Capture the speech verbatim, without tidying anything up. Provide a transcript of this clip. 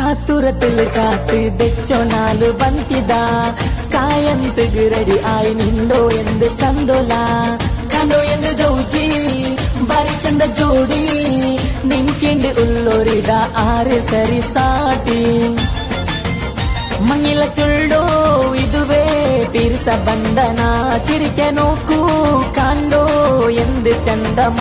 കാത്തുരത്തിൽ കാത്ത് ദെച്ചൊനാല് ബന്തിದ കായಂತಗ್ ರೆಡಿ ಆಯ್ ನಿಂಡೋ ಎಂದು ಸಂದೋಲ ಕಂಡೋ ಎಂದು ಗೌಜಿ ಬಾರಿ ಚಂದ ಜೋಡಿ ನಿಂಕೆಂಡು ಉಲ್ಲೋರಿದ ಆರು ಸರಿ ಸಾಟಿ ಮಂಗಿಲ ಚುಳ್ಳೋ ಇದುವೇ ತೀರ್ಸ ಬಂಧನ ಚಿರಿಕೆ ನೋಕು ಕಾಂಡೋ ಎಂದು ಚಂದ